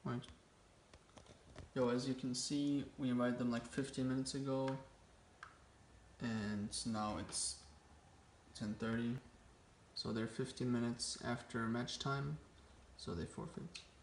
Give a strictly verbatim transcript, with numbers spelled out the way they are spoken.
Right. Yo, as you can see, we invited them like fifteen minutes ago, and now it's ten thirty. So they're fifteen minutes after match time, so they forfeit.